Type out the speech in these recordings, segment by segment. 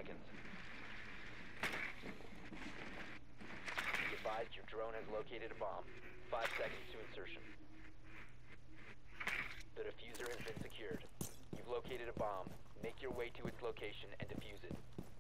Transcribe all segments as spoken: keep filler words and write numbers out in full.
seconds. Be advised your drone has located a bomb. Five seconds to insertion. The diffuser has been secured. You've located a bomb. Make your way to its location and defuse it.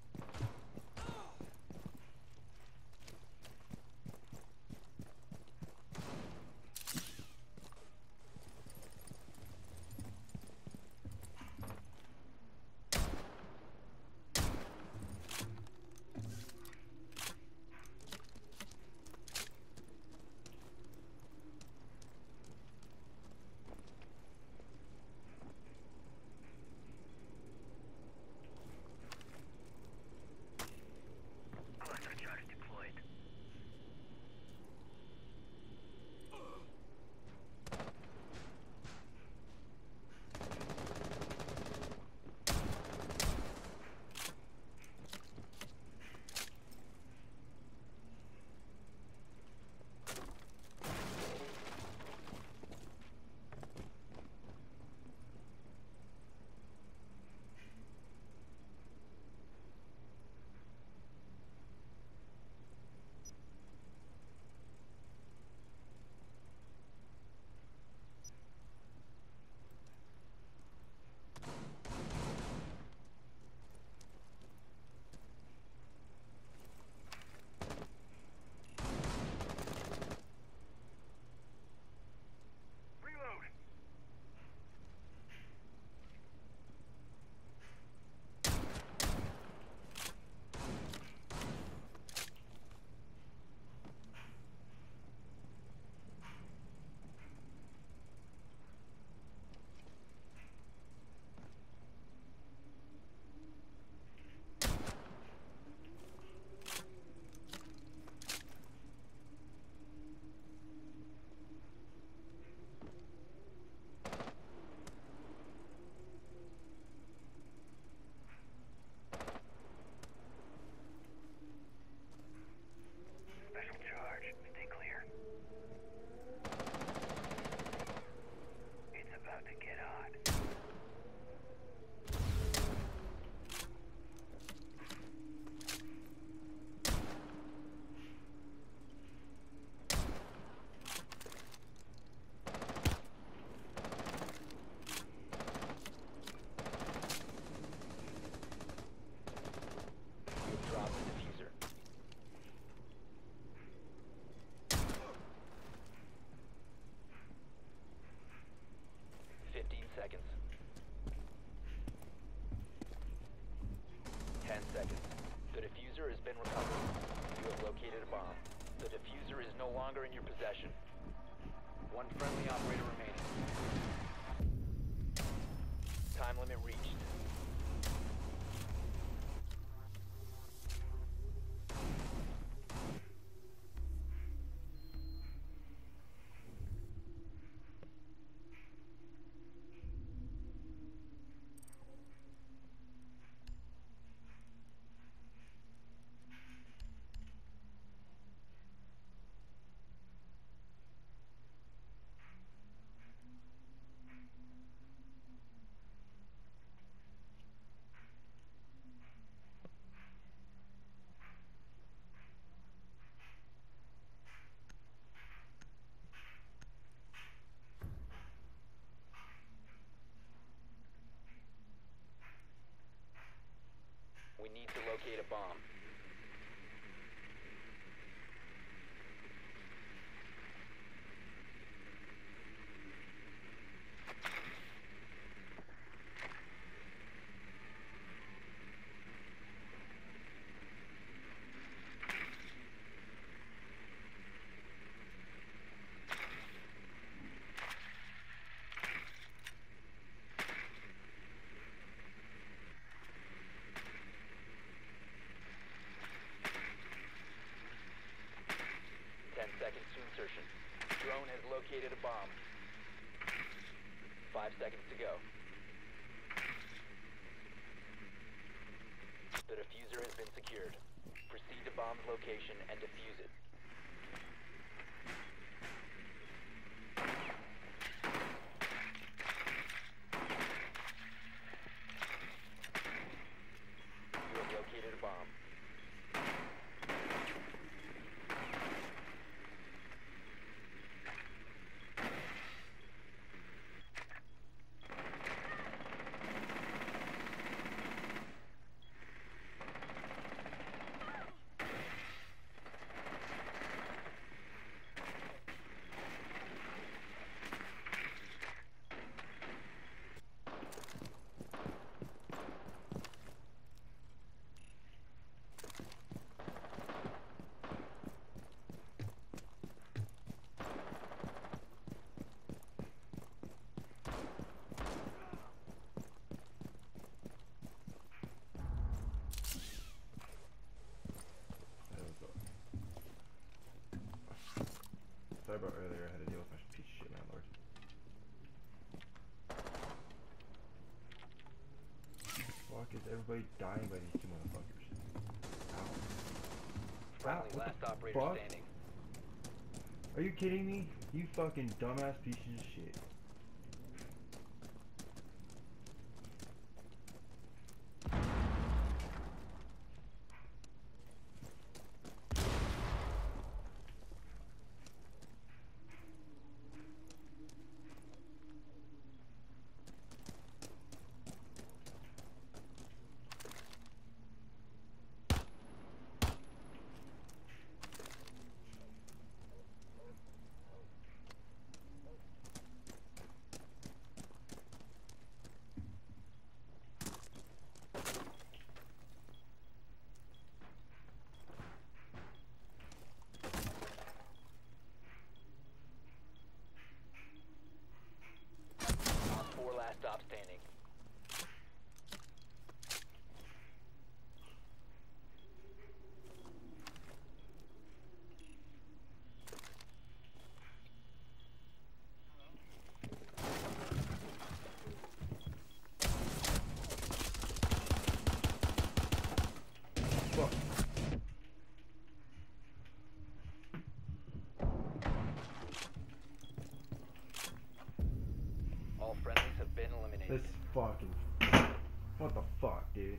Seconds. Ten seconds. The diffuser has been recovered. You have located a bomb. The diffuser is no longer in your possession. One friendly operator remaining. Time limit reached. We need to locate a bomb. Seconds to insertion. Drone has located a bomb. Five seconds to go. The diffuser has been secured. Proceed to bomb's location and defuse it. You have located fuck is everybody dying by these two motherfuckers? Ow. Friendly, Ow, what last the operator fuck? standing. Are you kidding me? You fucking dumbass pieces of shit. Op four last stop standing. Fuck. All friendlies have been eliminated. This fucking. What the fuck, dude?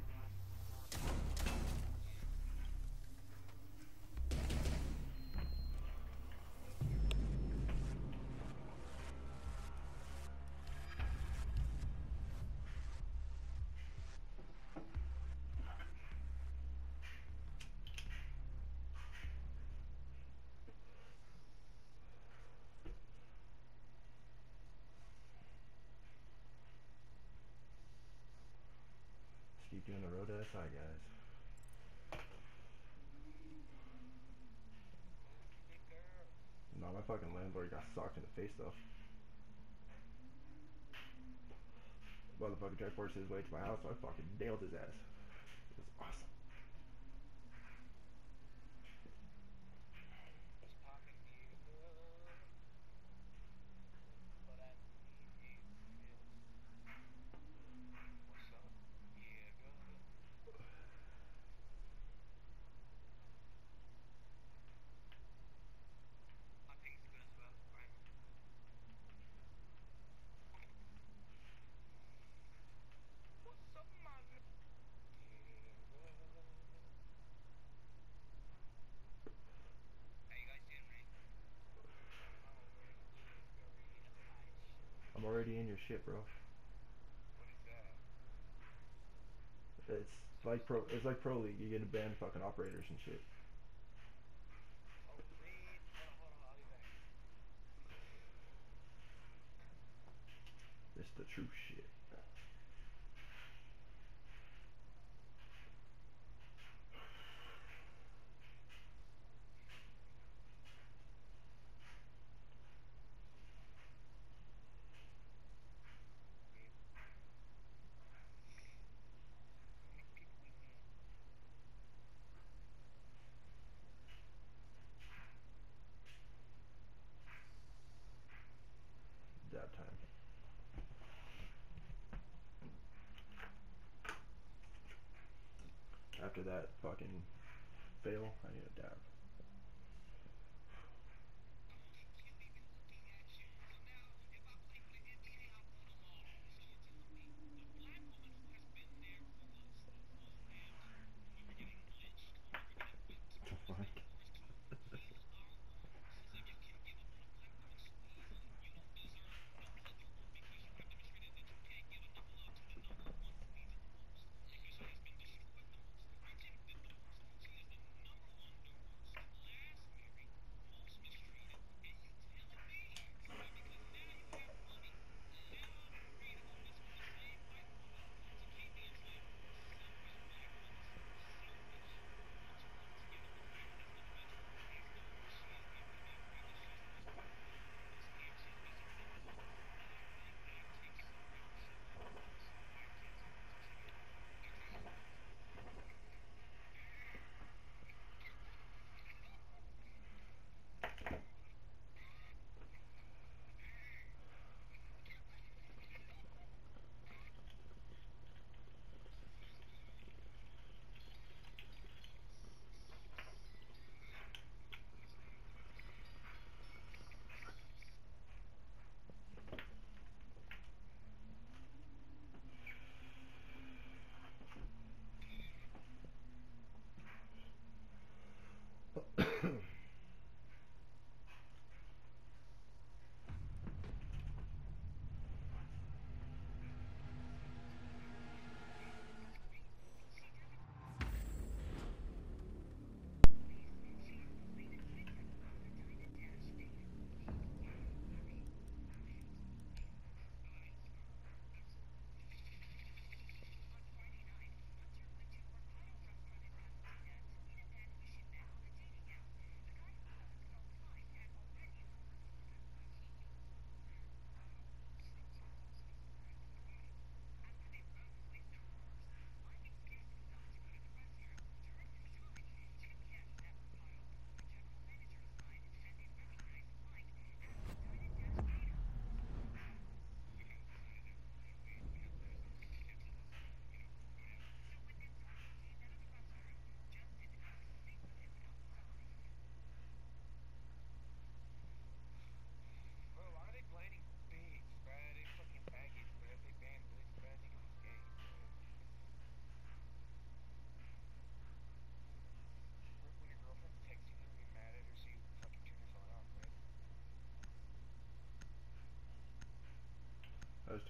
Just keep doing the road to S I, guys. No, my fucking landlord got socked in the face though. Motherfucker tried to force his way to my house, so I fucking nailed his ass. It was awesome. I'm already in your shit, bro. It's like pro. It's like pro league. You get to ban fucking operators and shit. It's the true shit. Dab time. After that fucking fail, I need a dab. Fuck.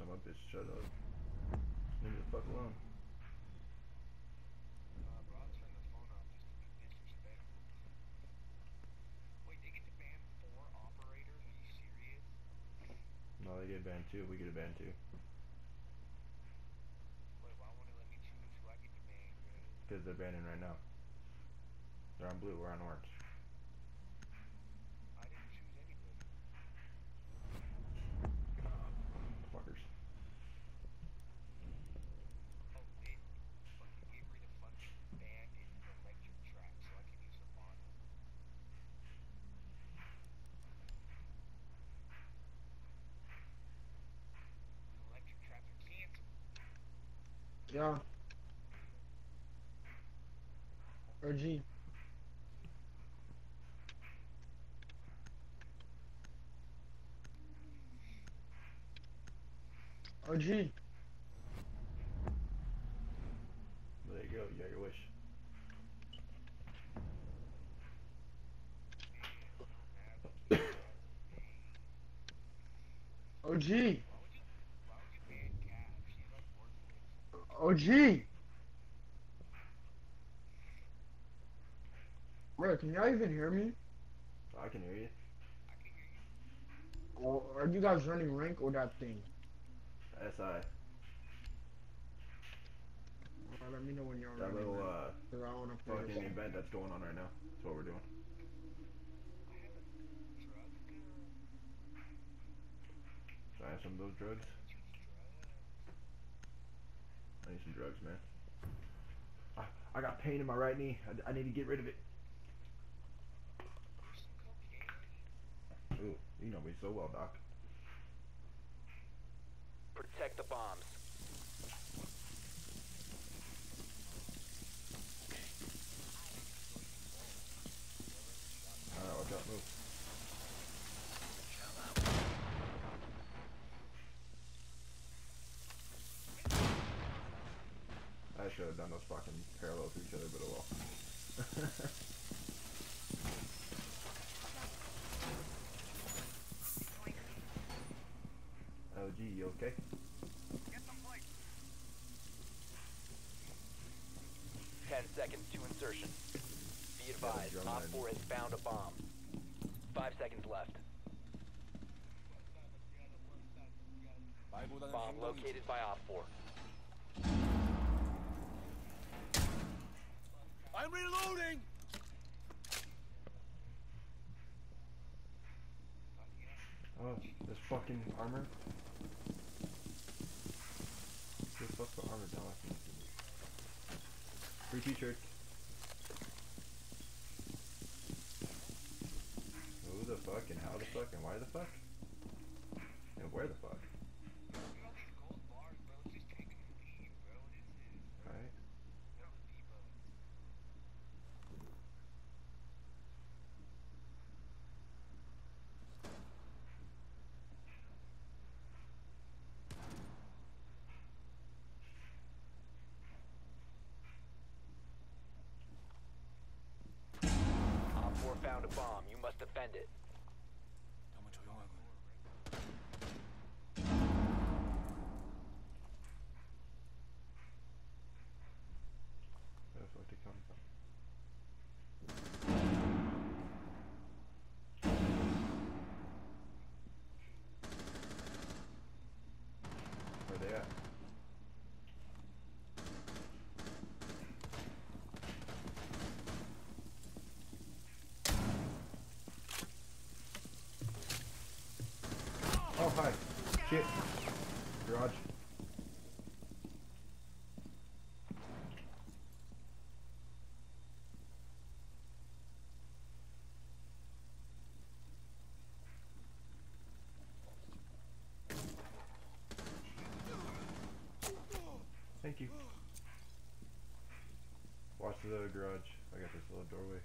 of my bitch, shut up. Leave me the fuck alone. Uh, bro, I'll turn the phone off just to be disrespectful. Wait, they get to ban four operators? Are you serious? No, they get banned too. We get a ban too. Wait, why won't it let me choose who I get to ban, bro? Because they're banning right now. They're on blue, we're on orange. I didn't choose anybody. Fuckers. Oh, lit. Fucking get rid of fucking bandit and electric trap so I can use Habana. Electric traps are canceled. Yeah. Or G. Or G. There you go, you got your wish. Man, I'm mad. O G. Why would you, why would you ban Cap? She's like worthless. O G. Bro, can y'all even hear me? I can hear you. I can hear you. Or are you guys running rank or that thing? S I. Alright, let me know when y'all That running little, rank. uh, 'Cause I wanna play fucking this. event that's going on right now. That's what we're doing. I have a drug gun. Should I have some of those drugs? Choose drugs. I need some drugs, man. I, I got pain in my right knee. I, I need to get rid of it. There's some cocaine. Ooh, you know me so well, Doc. Protect the bombs. Alright, watch out, move. I should have done those fucking parallel to each other, but oh well. L G, you okay? Get some light. Ten seconds to insertion. Be advised, drum Op line. four has found a bomb. Five seconds left. Bomb located by Op four. I'm reloading! Oh, this fucking armor. This fucking armor down. Free t-shirts. Who the fuck and how the fuck and why the fuck? And where the fuck? Look at all these gold bars, bro. It's just taking the lead, bro. This is Alright. hella V-Bucks. Op four found a bomb. You must defend it. 너무 조용하군. Where the fuck they come from? Where they at? Oh, hi. Shit. Garage. Thank you. Watch the garage. I got this little doorway.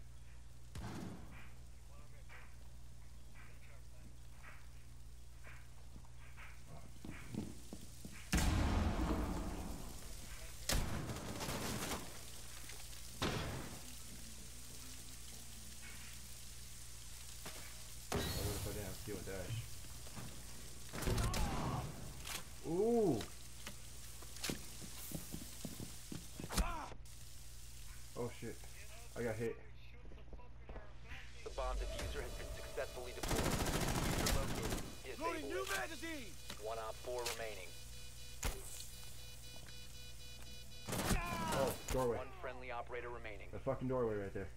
Oh, what if I didn't have to deal with Ash? Ooh! I got hit. Shoot the fucker there. The bomb diffuser has been successfully deployed. Diffuser located. Loading Disable new it. magazine! One op four remaining. Oh, doorway. One friendly operator remaining. The fucking doorway right there.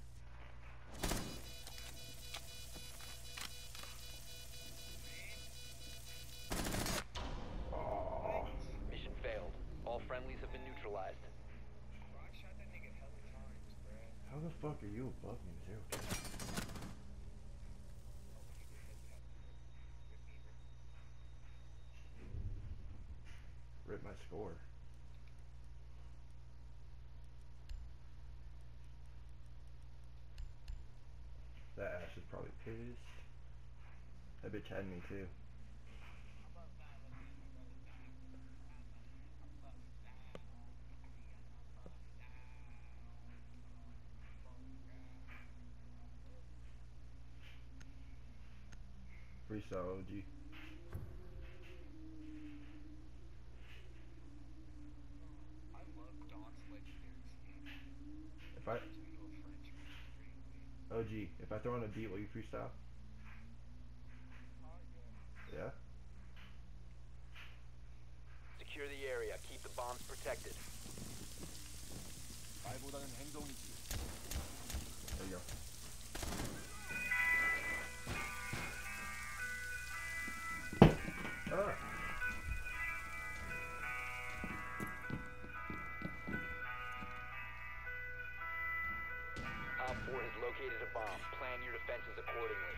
Oh, Mission failed. All friendlies have been neutralized. Bro, I shot that nigga hella times, bro. how the fuck are you above me, zero kill? Rip my score. That ass is probably pissed. That bitch had me too. Freestyle O G. I love Doc's legendary skin. If I Turns me to a French man. O G, if I throw on a beat, will you freestyle? Oh, yeah. Yeah. Secure the area. Keep the bombs protected. 말보다는 행동이지. There you go. Ah. Op four has located a bomb. Plan your defenses accordingly.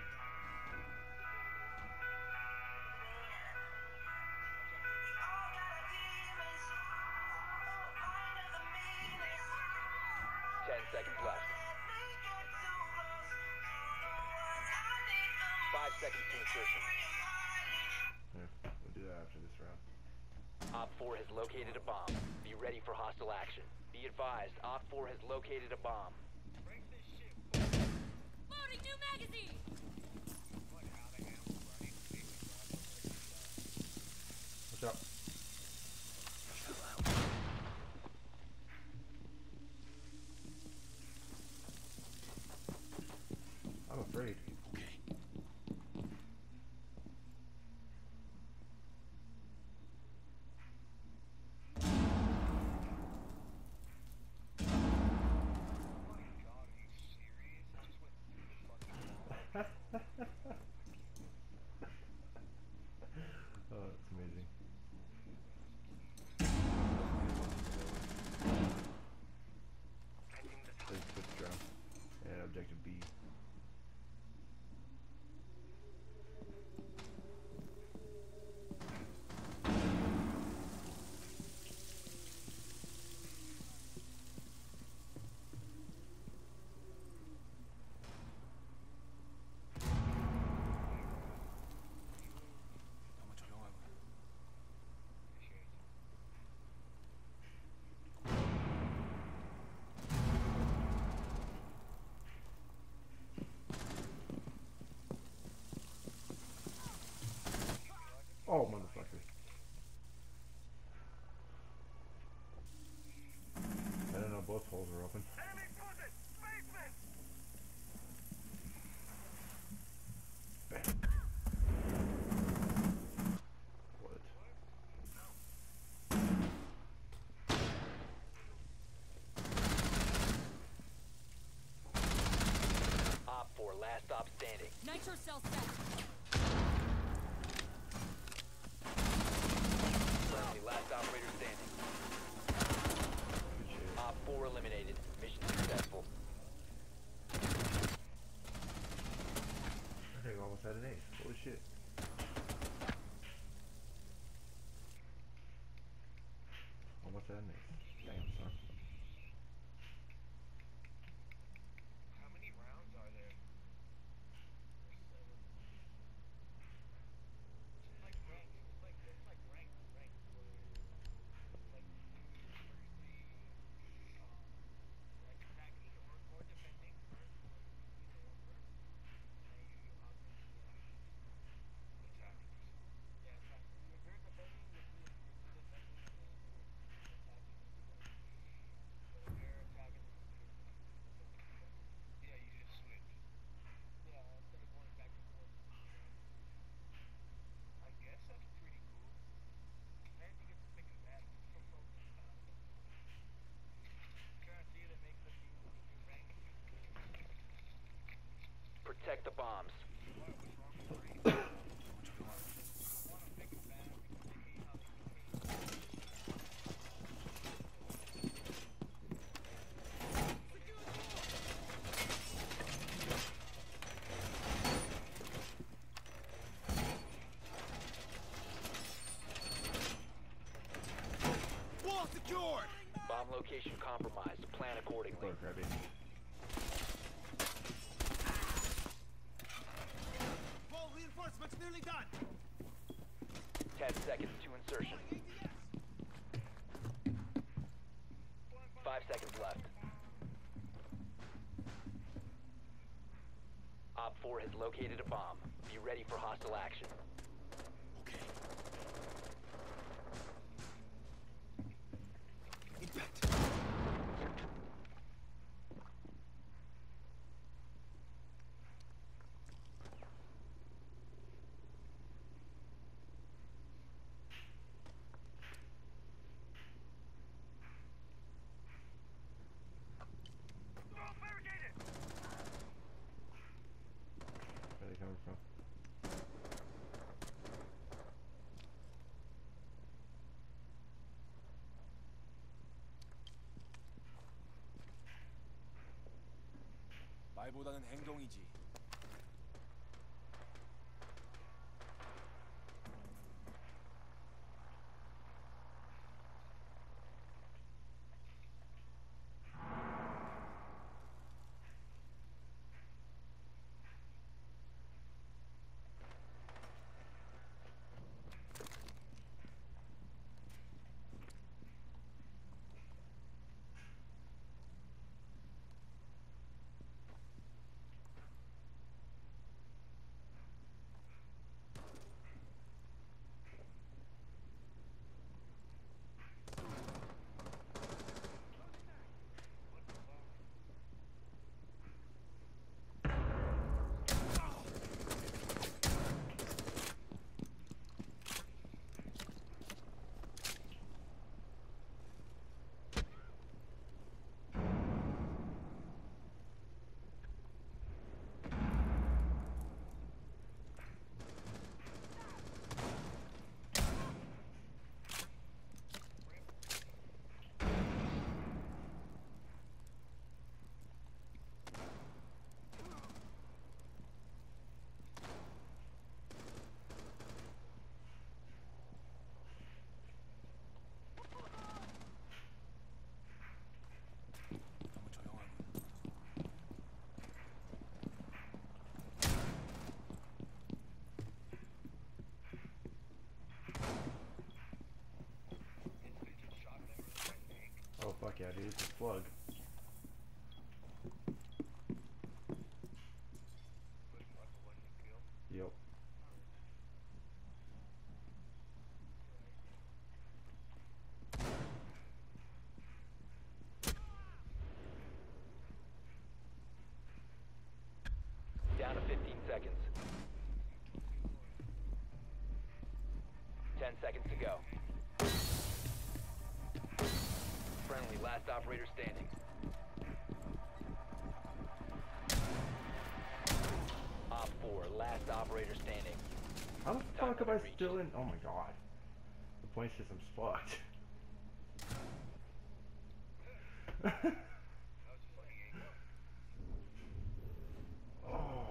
Ten seconds left. Five seconds to insertion. Yeah, we'll do that after this round. Op four has located a bomb. Be ready for hostile action. Be advised, Op four has located a bomb. Break this shit. Loading new magazine! What, how the hell, bro? I need to take this off. What's up? I'm afraid. Oh my god, are you serious? It just went through the fucking wall. Oh, that's amazing. I think the There's fifth round. And objective B. 너무 조용하군. Oh, motherfucker. I don't know, both holes are open. Bang. What? Op four, last stop standing. Nitro cell set. Friendly, last operator standing. Good shit. Op four eliminated. Mission successful. I think I almost had an ace. Holy shit. Almost had an ace. Damn, son. How many rounds are there? There's seven. It's like ranked. It's like it's like ranked, ranked. Where it's like firstly, um, like attacking or or defending first, or either one first, and then you you hop into uh, attackers. Yeah, attackers. If you're defending, you do you do defending, and then you're attacking. plan accordingly. Butter crabby. Wall reinforcements nearly done. Ten seconds to insertion. Five seconds left. Op four has located a bomb. Be ready for hostile action. Okay. Impact. Where are they coming from? 말보다는 행동이지. 너무 조용하군. Oh fuck yeah, dude, it's a slug. Yep. Down to fifteen seconds. Ten seconds to go. Friendly, last operator standing. Op four, last operator standing. How the fuck am I still in? Oh my god. The point system's fucked. Oh.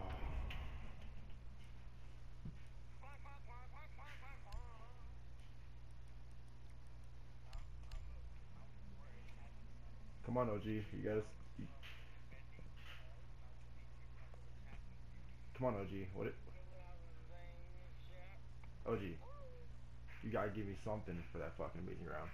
Come on, O G. You gotta. You... Come on, O G. What? It... O G. You gotta give me something for that fucking amazing round.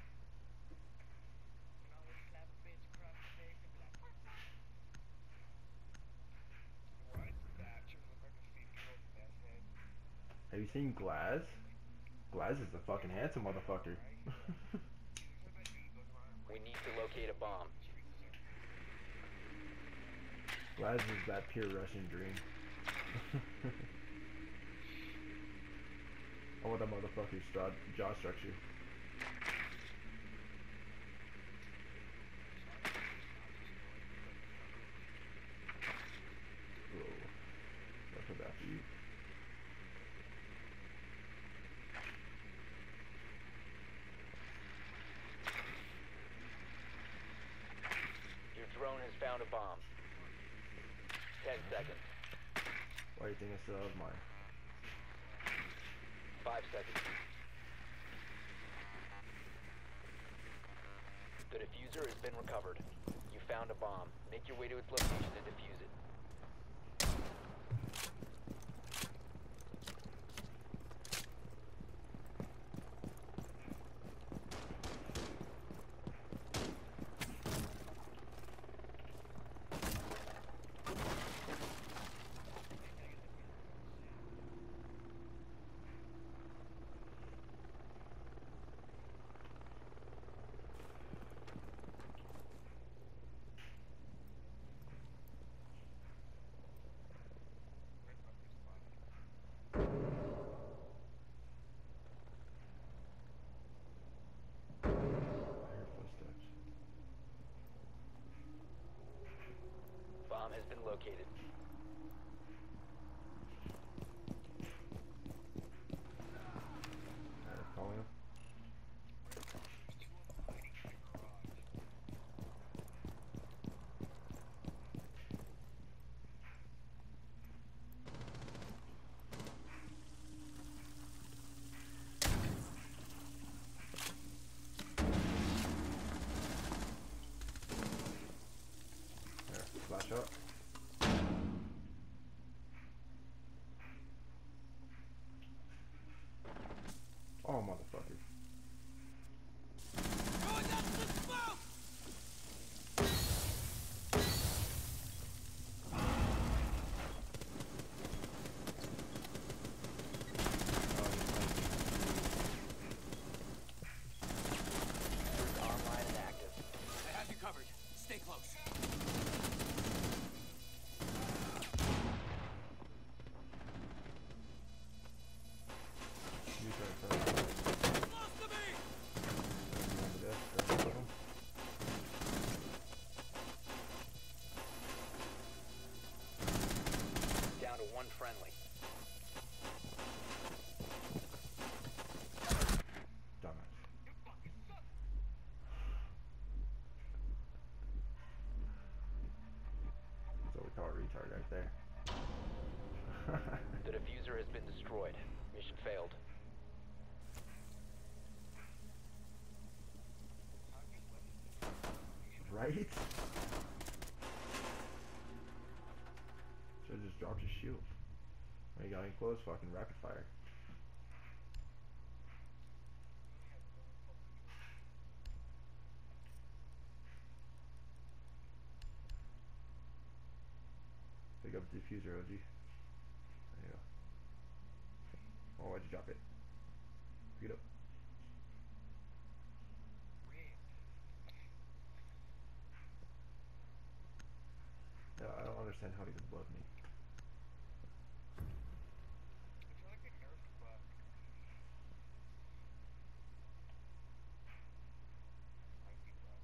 Have you seen Glaz? Glaz is a fucking handsome motherfucker. We need to locate a bomb. Glaz is that pure Russian dream. I want that motherfucker's jaw, jaw structure. Whoa. I'll put that for you. Your drone has found a bomb. Ten seconds. Why do you think I still have mine? Five seconds. The diffuser has been recovered. You found a bomb. Make your way to its location and defuse it. I hear footsteps. Bomb has been located. Alright, calling him. There, flash up. Oh, motherfucker. Going up the smoke! Diffuser is online and active. I have you covered. Stay close. You try to turn around. Close to me! Over there, grab one of them. Down to one friendly. Dumbass. That's what we call a retard right there. The diffuser has been destroyed. Mission failed. Right? Should've just dropped his shield. When he got in close, fucking rapid fire. Pick up the diffuser, O G. There you go. Oh, why'd you drop it? Pick it up. Yeah, I don't understand how he's above me. It's like an air spot. I think that.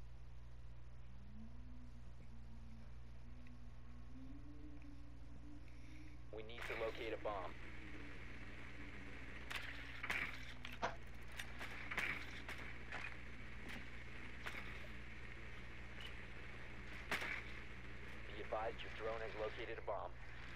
We need to locate a bomb. Be advised your drone has located a bomb.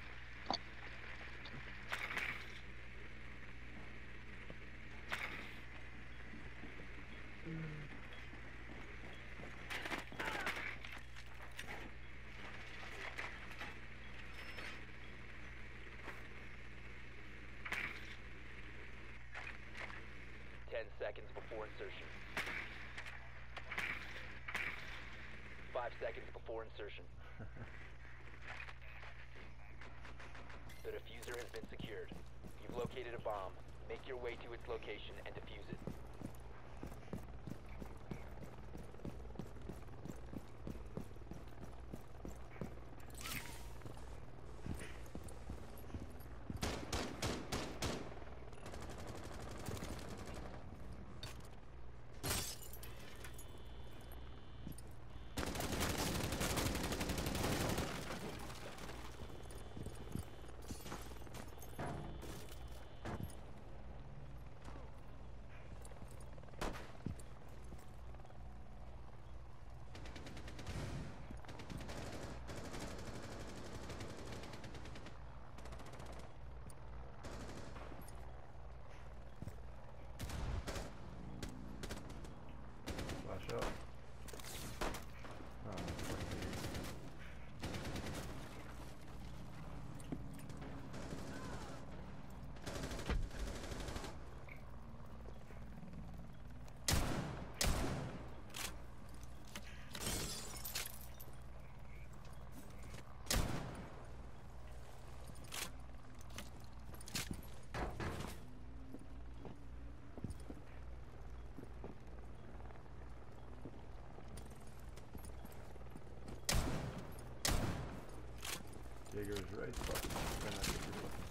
Ten seconds before insertion. Five seconds before insertion. The diffuser has been secured. You've located a bomb. Make your way to its location and defuse it. Jaeger is right. Fuck. Try not to get your fucking-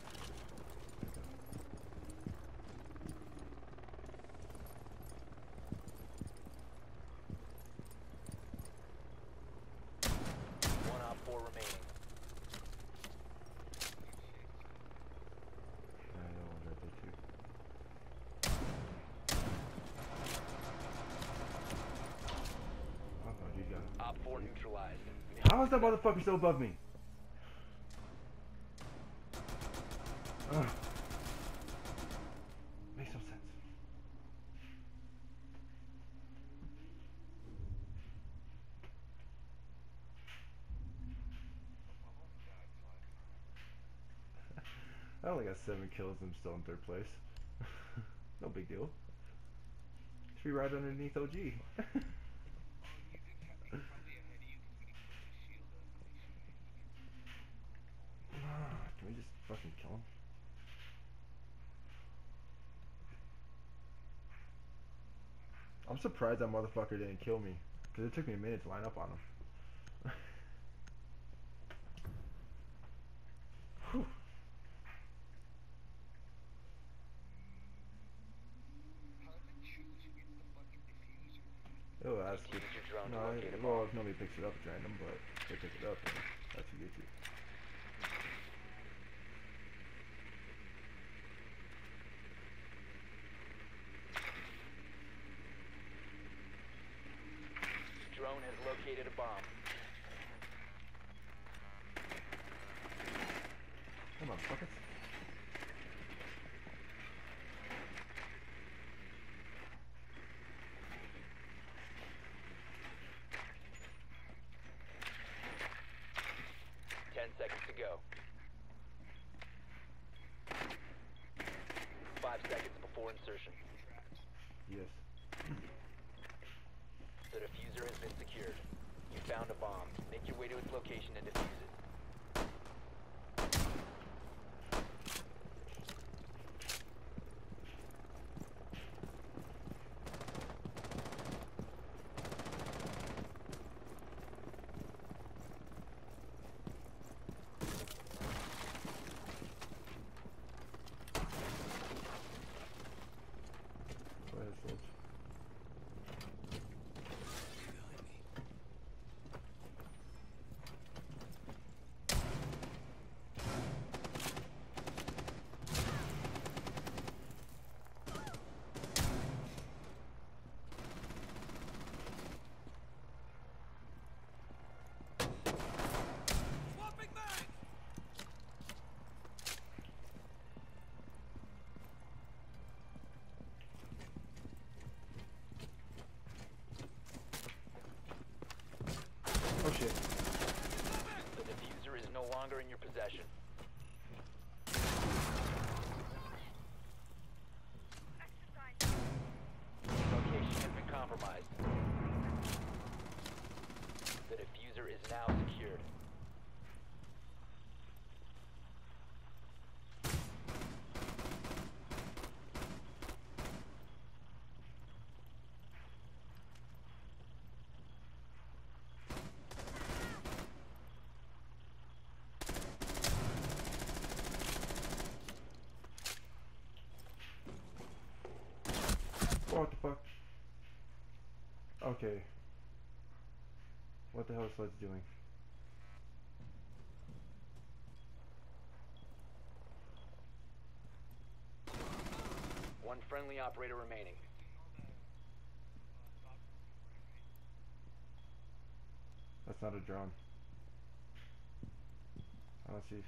One op four remaining. I know one's right there too. Oh, no, you got him. Op four neutralized. How is that motherfucker still above me? Ugh. Makes no sense. I only got seven kills and I'm still in third place. No big deal. Should be right underneath O G. Can we just fucking kill him? I'm surprised that motherfucker didn't kill me. Because it took me a minute to line up on him. Whew. Oh, that's good. Use your drone to No, locate a I, well, bomb. if nobody picks it up, it's random, but if they pick it up, then that's who gets you. Drone has located a bomb. Come on, fuckers. Ten seconds to go. Five seconds before insertion. Yes. The diffuser has been secured. You found a bomb. Make your way to its location and defuse it. Go ahead, Soldier. Swapping mag! Oh shit. The diffuser is no longer in your possession. Location has been compromised. The diffuser is now secured. What the fuck? Okay. What the hell is Sledge doing? One friendly operator remaining. That's not a drone. I don't see.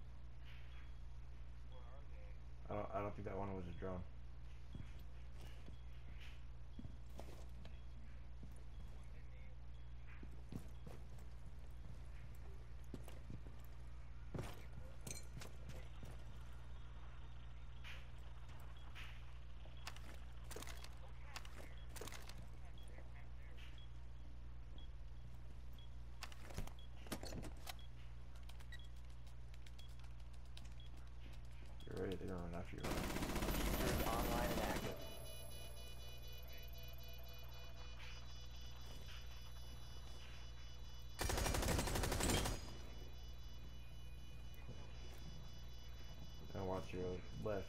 I don't. I don't think that one was a drone. You're right. They're gonna run after you. Diffuser is online and active. wants your left.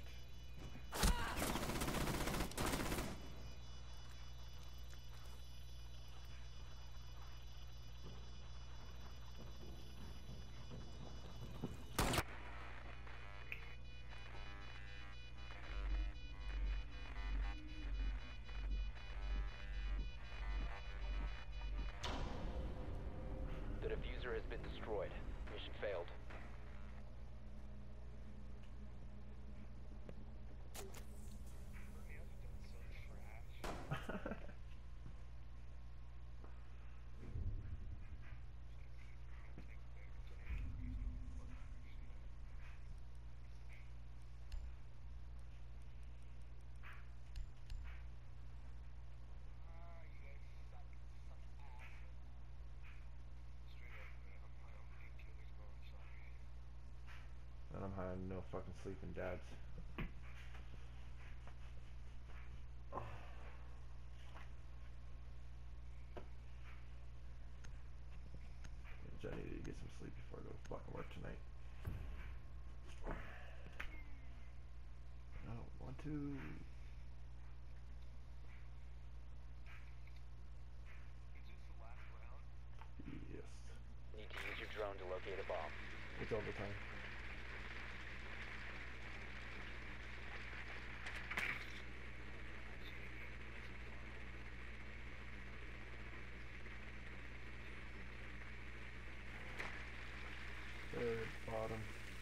The diffuser has been destroyed. Mission failed. And I'm high on no fucking sleeping dads. I need to get some sleep before I go to fucking work tonight. I don't want to. Yes. Need to use your drone to locate a bomb. It's overtime. Third bottom.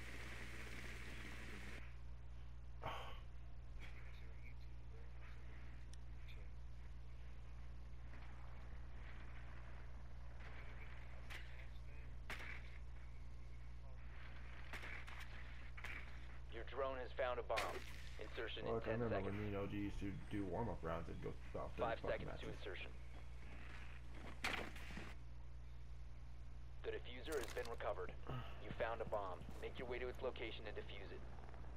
Your drone has found a bomb. Insertion Well, in I ten remember seconds. when me and O G used to do warm-up rounds and go about Five thirty fucking seconds to matches. insertion. The diffuser has been recovered. You found a bomb. Make your way to its location and defuse it.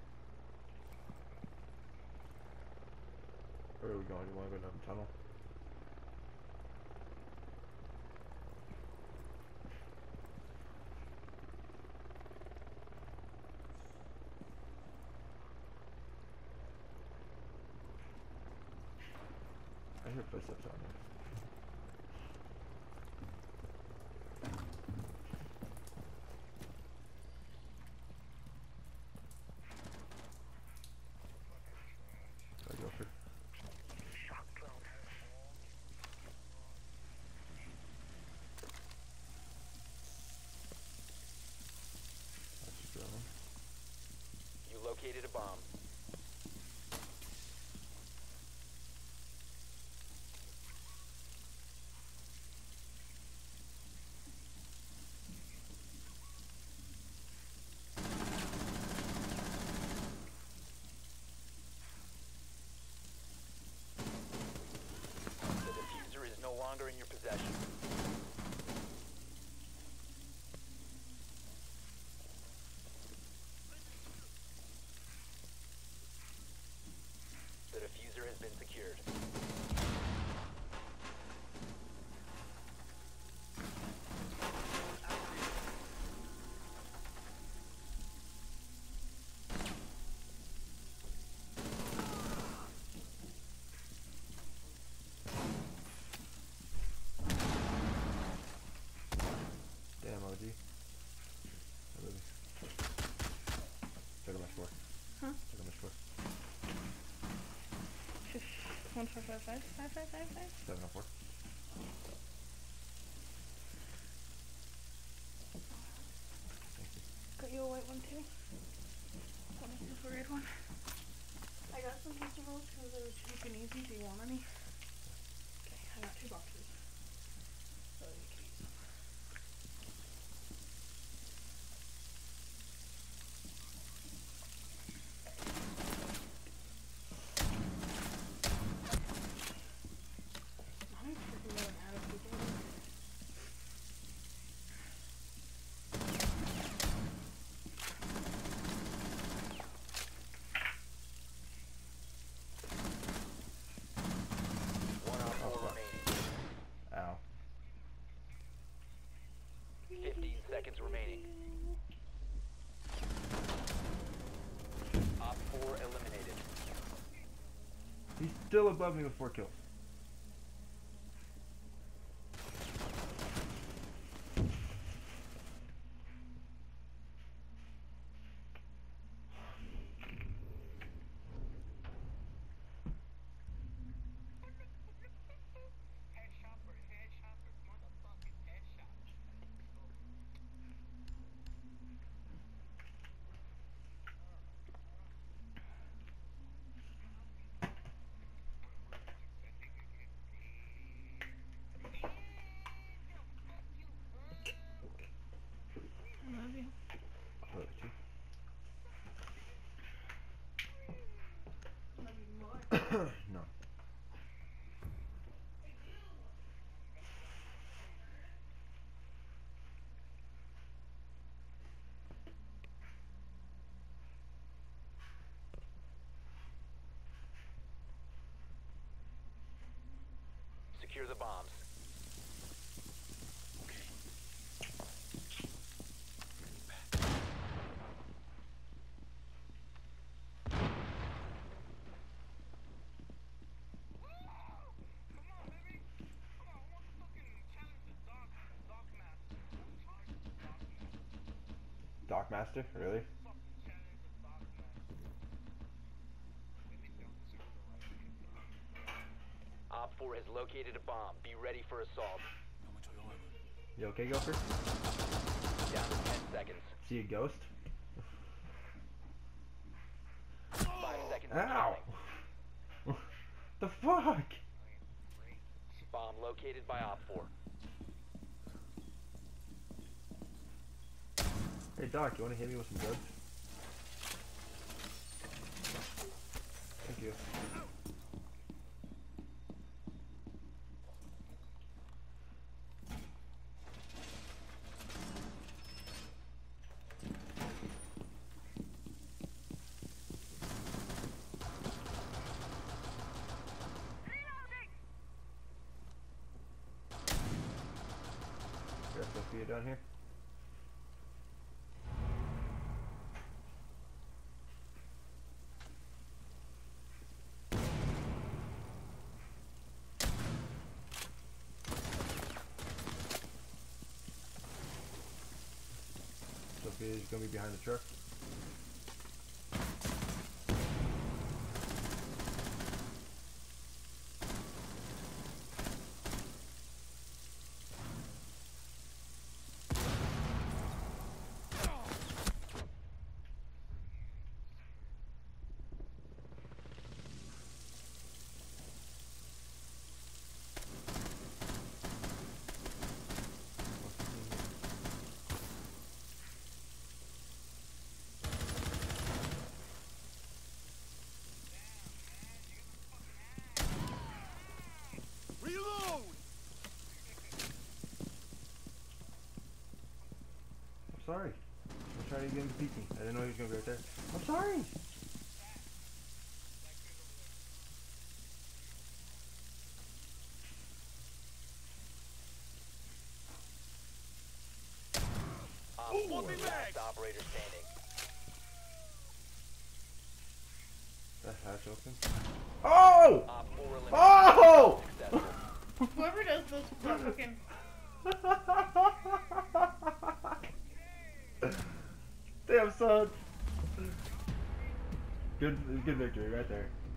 Where are we going? You want to go down the tunnel? I hear footsteps on there. Gotta go for. That's your drone. You located a bomb. The diffuser is no longer in your possession. The diffuser has been secured. Damn, O G. I really. Check on my score. Huh? Check on my score. One four five five five five five five. seven oh four. Thank you. Got you a white one too. Want me to a red one? I got some vegetables because they were cheap and easy. Do you want any? Okay, I got two boxes. So you can use them. I'm freaking running out of people. One op four fuck. remaining. Ow. Fifteen seconds remaining. He's still above me with four kills. Headshot for headshot for motherfucking headshot. I love you. Love you. Love you more. No. Secure the bombs. Come on, baby. Come on, let's fucking challenge the dog, dog master. Let's challenge the dog master. Doc Master? Really? Fucking challenge the dog master. Maybe don't serve the right. Op four has located a bomb. Be ready for assault. You okay, Gopher? Down to ten seconds. See a ghost? Five seconds and Ow! counting. The fuck? Bomb located by Op four. Hey Doc, you wanna hit me with some drugs? Thank you. Got Sophia down here. Sophia's gonna be behind the truck. Reload! I'm sorry. I'm trying to get him to beat me. I didn't know he was gonna be right there. I'm sorry! Op Ooh, four, one big last mag. operator standing. That hatch open. Oh! Op four eliminated. Oh! Successful. Whoever does this that fucking Damn son. Good good victory right there.